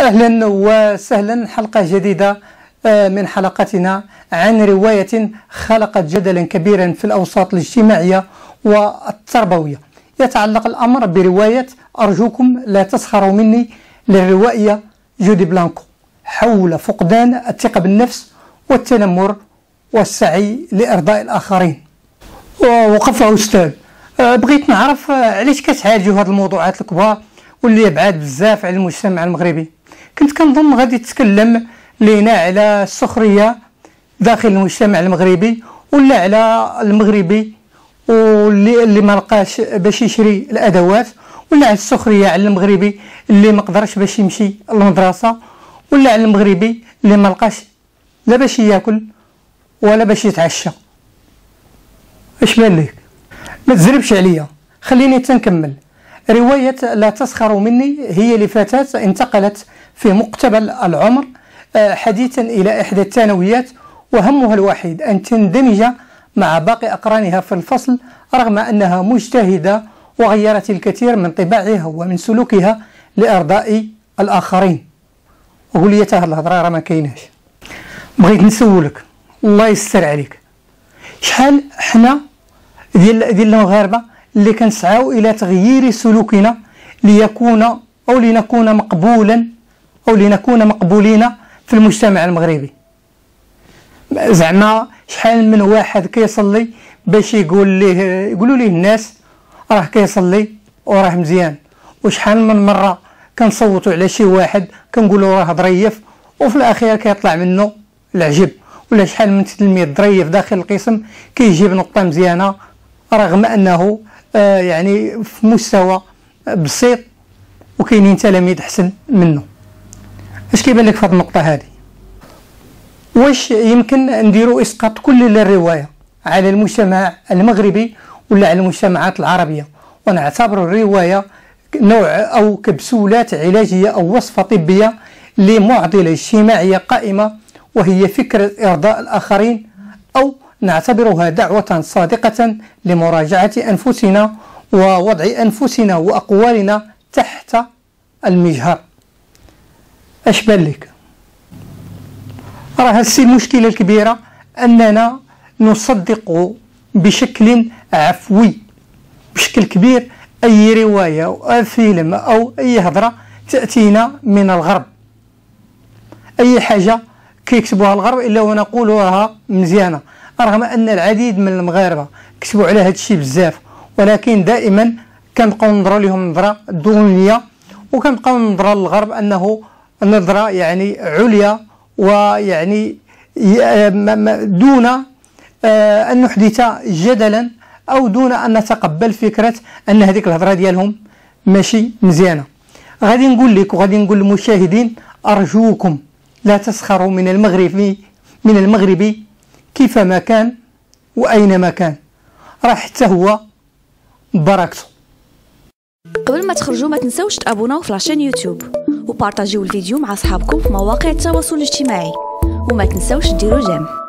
أهلا وسهلا، حلقة جديدة من حلقاتنا عن رواية خلقت جدلا كبيرا في الأوساط الاجتماعية والتربوية. يتعلق الأمر برواية أرجوكم لا تسخروا مني للروائية جودي بلانكو، حول فقدان الثقة بالنفس والتنمر والسعي لإرضاء الآخرين. وقفها أستاذ، بغيت نعرف علاش كتعالجوا هاد الموضوعات الكبار واللي بعاد بزاف على المجتمع المغربي. كنت كنظن غادي تتكلم لينا على السخرية داخل المجتمع المغربي، ولا على المغربي واللي ما لقاش باش يشري الادوات، ولا على السخرية على المغربي اللي ما قدرش باش يمشي للمدرسة، ولا على المغربي اللي ما لقاش لا باش ياكل ولا باش يتعشى. اش بان لك؟ ما تزربش عليا، خليني تنكمل. رواية لا تسخروا مني هي لفتاة انتقلت في مقتبل العمر حديثا إلى إحدى الثانويات، وهمها الوحيد أن تندمج مع باقي أقرانها في الفصل، رغم أنها مجتهدة وغيرت الكثير من طباعها ومن سلوكها لإرضاء الآخرين. وقول لي هاد الهضرة راه ما كايناش. بغيت نسولك الله يستر عليك، شحال حنا ديال المغاربة اللي كنسعاو الى تغيير سلوكنا لنكون مقبولين في المجتمع المغربي. زعما شحال من واحد كيصلي باش يقولوا ليه الناس راه كيصلي وراه مزيان، وشحال من مره كنصوتوا على شي واحد كنقولوا راه ظريف وفي الاخير كيطلع منه العجب. ولا شحال من تلميذ ظريف داخل القسم كيجيب نقطه مزيانه رغم انه يعني في مستوى بسيط، وكاينين تلاميذ احسن منه. اش كيبان لك في هذه النقطه هذه؟ واش يمكن نديروا اسقاط كل الروايه على المجتمع المغربي ولا على المجتمعات العربيه، ونعتبر الروايه نوع او كبسولات علاجيه او وصفه طبيه لمعضله اجتماعيه قائمه وهي فكره ارضاء الاخرين، او نعتبرها دعوة صادقة لمراجعة أنفسنا ووضع أنفسنا وأقوالنا تحت المجهر. أش بان لك؟ راه هسي المشكلة الكبيرة أننا نصدق بشكل عفوي بشكل كبير أي رواية أو فيلم أو أي هضرة تأتينا من الغرب. أي حاجة كيكتبوها الغرب إلا ونقولها مزيانة، رغم أن العديد من المغاربة كتبوا على هذا الشيء بزاف، ولكن دائما كنبقاو نظروا لهم نظرة دونية، وكنبقاو نظروا للغرب أنه نظرة يعني عليا، ويعني دون أن نحدث جدلا أو دون أن نتقبل فكرة أن هذيك الهضرة ديالهم ماشي مزيانة. غادي نقول لك وغادي نقول للمشاهدين أرجوكم لا تسخروا من المغربي كيفما كان وأينما كان، راه حتى هو بركته. قبل ما تخرجوا ما تنسوش تابوناو في لاشين يوتيوب وبارطاجيو الفيديو مع اصحابكم في مواقع التواصل الاجتماعي، وما تنسوش ديروا جيم.